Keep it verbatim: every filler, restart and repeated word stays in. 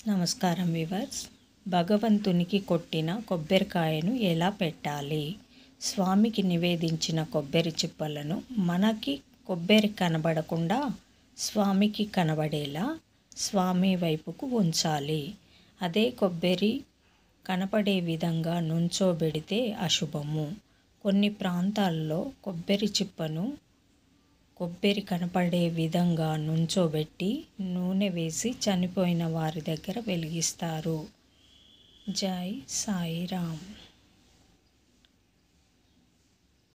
నమస్కారం వివర్స్. భగవంతునికి కొట్టిన కొబ్బరికాయను ఎలా పెట్టాలి? స్వామికి నివేదించిన కొబ్బరి చిప్పలను మనకి కొబ్బరి కనబడకుండా స్వామికి కనబడేలా స్వామి వైపుకు ఉంచాలి. అదే కొబ్బరి కనపడే విధంగా నుంచోబెడితే అశుభము. కొన్ని ప్రాంతాల్లో కొబ్బరి చిప్పను కొబ్బరి కనపడే విధంగా నుంచోబెట్టి నూనె వేసి చనిపోయిన వారి దగ్గర వెలిగిస్తారు. జై సాయిరామ్.